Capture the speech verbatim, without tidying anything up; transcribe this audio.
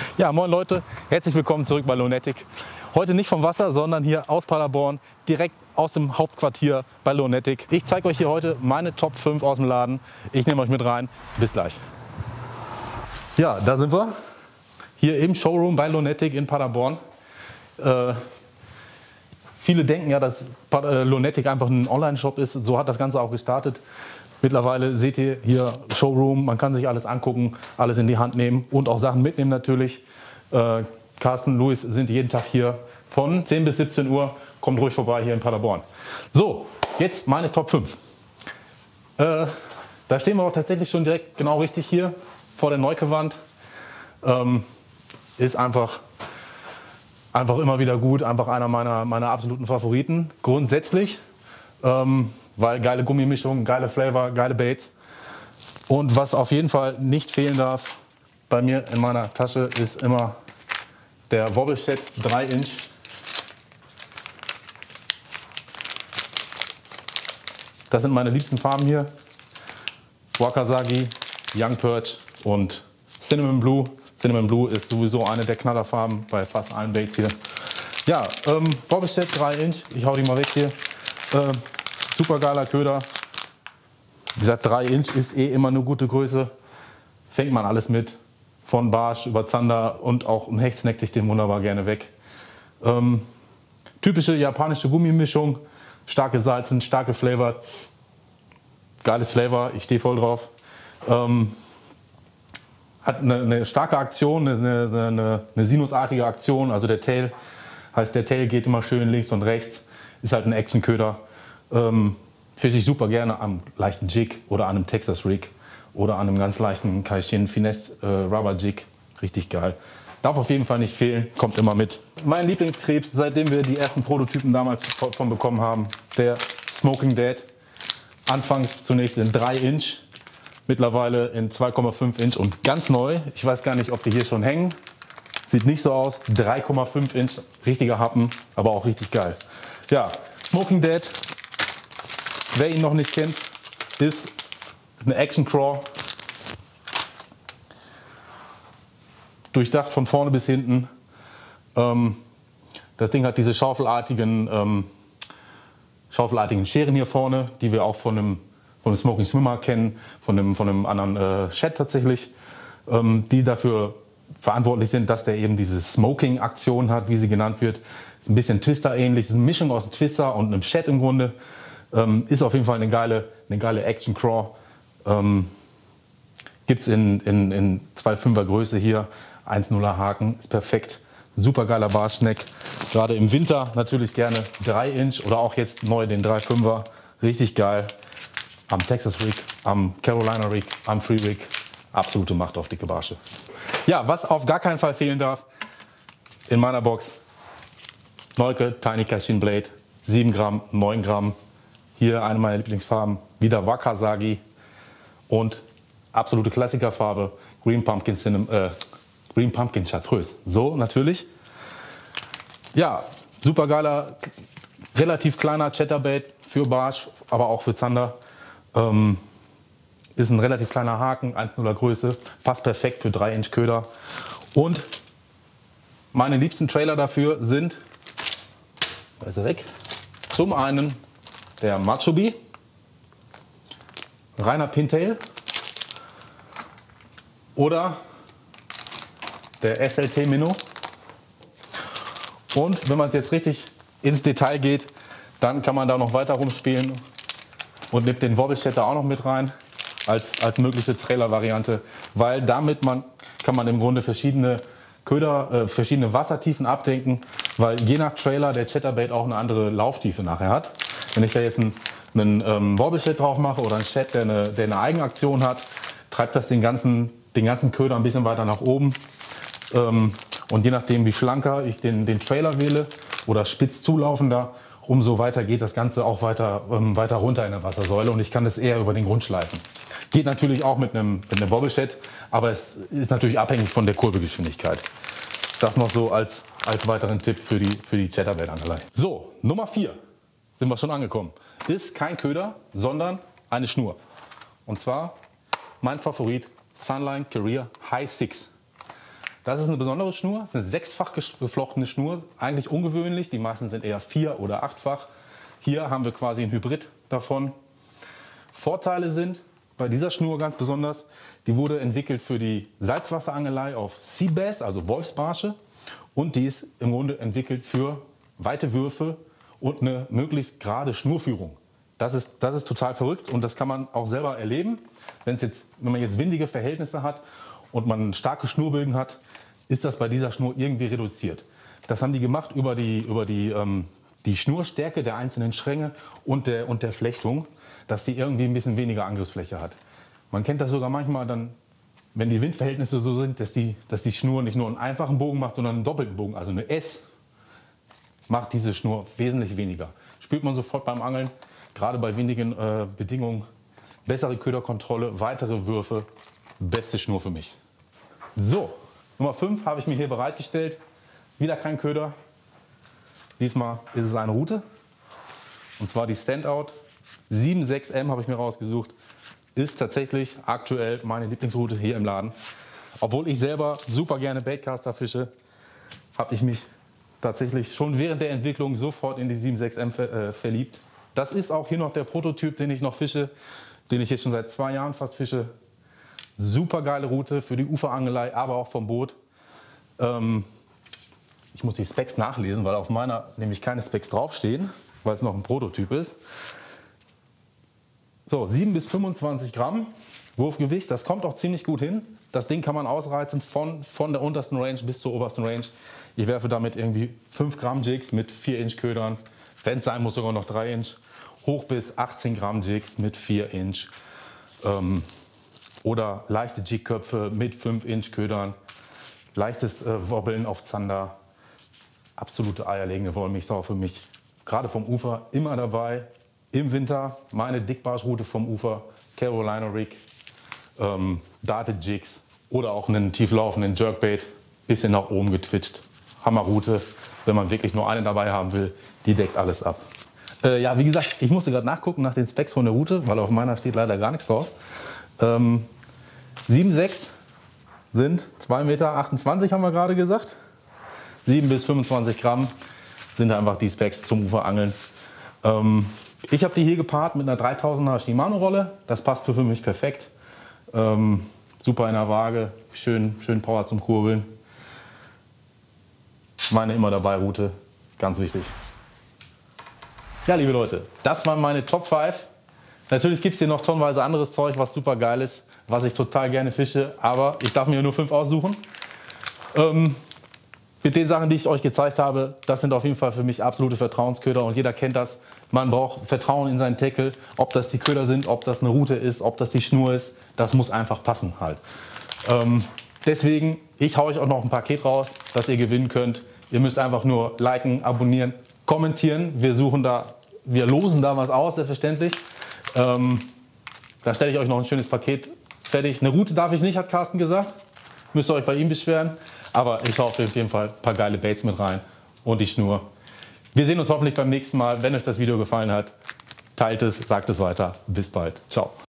Ja, moin Leute, herzlich willkommen zurück bei Lonetic. Heute nicht vom Wasser, sondern hier aus Paderborn, direkt aus dem Hauptquartier bei Lonetic. Ich zeige euch hier heute meine Top fünf aus dem Laden. Ich nehme euch mit rein. Bis gleich. Ja, da sind wir. Hier im Showroom bei Lonetic in Paderborn. Äh, viele denken ja, dass Lonetic einfach ein Online-Shop ist. So hat das Ganze auch gestartet. Mittlerweile seht ihr hier Showroom, man kann sich alles angucken, alles in die Hand nehmen und auch Sachen mitnehmen natürlich. Äh, Carsten, Luis sind jeden Tag hier von zehn bis siebzehn Uhr. Kommt ruhig vorbei hier in Paderborn. So, jetzt meine Top fünf. Äh, da stehen wir auch tatsächlich schon direkt genau richtig hier vor der Neukewand. Ähm, ist einfach, einfach immer wieder gut, einfach einer meiner, meiner absoluten Favoriten. Grundsätzlich. Ähm, Weil geile Gummimischung, geile Flavor, geile Baits. Und was auf jeden Fall nicht fehlen darf bei mir in meiner Tasche ist immer der Wobbleshed drei Inch. Das sind meine liebsten Farben hier. Wakasagi, Young Perch und Cinnamon Blue. Cinnamon Blue ist sowieso eine der Knallerfarben bei fast allen Baits hier. Ja, ähm, Wobbleshed drei Inch. Ich hau die mal weg hier. Äh, Super geiler Köder. Wie gesagt, drei Inch ist eh immer eine gute Größe. Fängt man alles mit. Von Barsch über Zander und auch ein Hecht snackt sich den wunderbar gerne weg. Ähm, typische japanische Gummimischung. Starke Salzen, starke Flavor. Geiles Flavor, ich stehe voll drauf. Ähm, hat eine, eine starke Aktion, eine, eine, eine sinusartige Aktion. Also der Tail, heißt der Tail geht immer schön links und rechts. Ist halt ein Action-Köder. Ähm, fische ich super gerne am leichten Jig oder an einem Texas Rig oder an einem ganz leichten Kaishin Finesse äh, Rubber Jig. Richtig geil. Darf auf jeden Fall nicht fehlen, kommt immer mit. Mein Lieblingskrebs, seitdem wir die ersten Prototypen damals von bekommen haben, der Smoking Dead. Anfangs zunächst in drei Inch, mittlerweile in zwei Komma fünf Inch und ganz neu. Ich weiß gar nicht, ob die hier schon hängen. Sieht nicht so aus. drei Komma fünf Inch, richtiger Happen, aber auch richtig geil. Ja, Smoking Dead. Wer ihn noch nicht kennt, ist eine Action Craw. Durchdacht von vorne bis hinten. Ähm, das Ding hat diese schaufelartigen, ähm, schaufelartigen Scheren hier vorne, die wir auch von einem, von einem Smoking Swimmer kennen, von einem, von einem anderen äh, Shed tatsächlich, ähm, die dafür verantwortlich sind, dass der eben diese Smoking-Aktion hat, wie sie genannt wird. Ist ein bisschen Twister-ähnlich, ist eine Mischung aus einem Twister und einem Shed im Grunde. Ähm, ist auf jeden Fall eine geile, eine geile Action Craw. Ähm, Gibt es in, in, in zwei Komma fünfer Größe hier. eins Komma nuller Haken, ist perfekt. Super geiler Barsnack. Gerade im Winter natürlich gerne drei Inch oder auch jetzt neu den drei Komma fünfer. Richtig geil. Am Texas Rig, am Carolina Rig, am Free Rig. Absolute Macht auf dicke Barsche. Ja, was auf gar keinen Fall fehlen darf in meiner Box. Neuke Tiny Kaishin Blade. sieben Gramm, neun Gramm. Hier eine meiner Lieblingsfarben, wieder Wakasagi und absolute Klassikerfarbe, Green Pumpkin, Cinnamon, äh, Green Pumpkin Chartreuse. So natürlich. Ja, super geiler, relativ kleiner Chatterbait für Barsch, aber auch für Zander. Ähm, ist ein relativ kleiner Haken, eins Komma nuller Größe, passt perfekt für drei Inch Köder. Und meine liebsten Trailer dafür sind, da ist er weg, zum einen der Matsubi, reiner Pintail oder der S L T Minnow. Und wenn man jetzt richtig ins Detail geht, dann kann man da noch weiter rumspielen und nimmt den Wobbleshed auch noch mit rein als, als mögliche Trailer-Variante, weil damit man, kann man im Grunde verschiedene Köder, äh, verschiedene Wassertiefen abdenken, weil je nach Trailer der Chatterbait auch eine andere Lauftiefe nachher hat. Wenn ich da jetzt einen, einen ähm, Wobbleshed drauf mache oder einen Shed, der eine, der eine Eigenaktion hat, treibt das den ganzen, den ganzen Köder ein bisschen weiter nach oben. Ähm, und je nachdem, wie schlanker ich den, den Trailer wähle oder spitz zulaufender, umso weiter geht das Ganze auch weiter, ähm, weiter runter in der Wassersäule und ich kann das eher über den Grund schleifen. Geht natürlich auch mit einem, mit einem Wobbleshed, aber es ist natürlich abhängig von der Kurbelgeschwindigkeit. Das noch so als, als weiteren Tipp für die, für die Chatterbait-Angelei. So, Nummer vier. Sind wir schon angekommen. Ist kein Köder, sondern eine Schnur. Und zwar mein Favorit Sunline Career High Six. Das ist eine besondere Schnur, das ist eine sechsfach geflochtene Schnur, eigentlich ungewöhnlich, die meisten sind eher vier- oder achtfach. Hier haben wir quasi ein Hybrid davon. Vorteile sind bei dieser Schnur ganz besonders, die wurde entwickelt für die Salzwasserangelei auf Sea Bass, also Wolfsbarsche, und die ist im Grunde entwickelt für weite Würfe und eine möglichst gerade Schnurführung. Das ist, das ist total verrückt und das kann man auch selber erleben. Wenn's jetzt, wenn man jetzt windige Verhältnisse hat und man starke Schnurbögen hat, ist das bei dieser Schnur irgendwie reduziert. Das haben die gemacht über die, über die, ähm, die Schnurstärke der einzelnen Stränge und der, und der Flechtung, dass sie irgendwie ein bisschen weniger Angriffsfläche hat. Man kennt das sogar manchmal dann, wenn die Windverhältnisse so sind, dass die, dass die Schnur nicht nur einen einfachen Bogen macht, sondern einen doppelten Bogen, also eine S, macht diese Schnur wesentlich weniger. Spürt man sofort beim Angeln, gerade bei windigen äh, Bedingungen, bessere Köderkontrolle, weitere Würfe, beste Schnur für mich. So, Nummer fünf habe ich mir hier bereitgestellt. Wieder kein Köder. Diesmal ist es eine Rute. Und zwar die Standout sieben sechs M habe ich mir rausgesucht. Ist tatsächlich aktuell meine Lieblingsrute hier im Laden. Obwohl ich selber super gerne Baitcaster fische, habe ich mich tatsächlich schon während der Entwicklung sofort in die sieben sechs M ver äh, verliebt. Das ist auch hier noch der Prototyp, den ich noch fische, den ich jetzt schon seit zwei Jahren fast fische. Super geile Route für die Uferangelei, aber auch vom Boot. Ähm, ich muss die Specs nachlesen, weil auf meiner nämlich keine Specs draufstehen, weil es noch ein Prototyp ist. So, sieben bis fünfundzwanzig Gramm Wurfgewicht, das kommt auch ziemlich gut hin. Das Ding kann man ausreizen von, von der untersten Range bis zur obersten Range. Ich werfe damit irgendwie fünf Gramm Jigs mit vier Inch Ködern. Wenn es sein muss, sogar noch drei Inch. Hoch bis achtzehn Gramm Jigs mit vier Inch. Ähm, oder leichte Jigköpfe mit fünf Inch Ködern. Leichtes äh, Wobbeln auf Zander. Absolute eierlegende Wollmilchsau für mich. Gerade vom Ufer immer dabei. Im Winter meine Dickbarschrute vom Ufer. Carolina Rig. Ähm, Darted Jigs. Oder auch einen tieflaufenden Jerkbait. Bisschen nach oben getwitcht. Hammerrute. Wenn man wirklich nur eine dabei haben will, die deckt alles ab. Äh, ja, wie gesagt, ich musste gerade nachgucken nach den Specs von der Route, weil auf meiner steht leider gar nichts drauf. Ähm, sieben sechs sind zwei Meter achtundzwanzig, haben wir gerade gesagt. sieben bis fünfundzwanzig Gramm sind einfach die Specs zum Uferangeln. Ähm, ich habe die hier gepaart mit einer dreitausender Shimano-Rolle. Das passt für mich perfekt. Ähm, super in der Waage, schön, schön Power zum Kurbeln. Meine immer dabei Route, ganz wichtig. Ja, liebe Leute, das waren meine Top fünf. Natürlich gibt es hier noch tonnenweise anderes Zeug, was super geil ist, was ich total gerne fische, aber ich darf mir nur fünf aussuchen. Ähm, mit den Sachen, die ich euch gezeigt habe, das sind auf jeden Fall für mich absolute Vertrauensköder und jeder kennt das. Man braucht Vertrauen in seinen Tackle, ob das die Köder sind, ob das eine Rute ist, ob das die Schnur ist, das muss einfach passen halt. Ähm, deswegen, ich hau euch auch noch ein Paket raus, das ihr gewinnen könnt. Ihr müsst einfach nur liken, abonnieren, kommentieren. Wir suchen da, wir losen da was aus, selbstverständlich. Ähm, da stelle ich euch noch ein schönes Paket fertig. Eine Rute darf ich nicht, hat Carsten gesagt. Müsst ihr euch bei ihm beschweren. Aber ich hau auf jeden Fall ein paar geile Baits mit rein und die Schnur. Wir sehen uns hoffentlich beim nächsten Mal. Wenn euch das Video gefallen hat, teilt es, sagt es weiter. Bis bald. Ciao.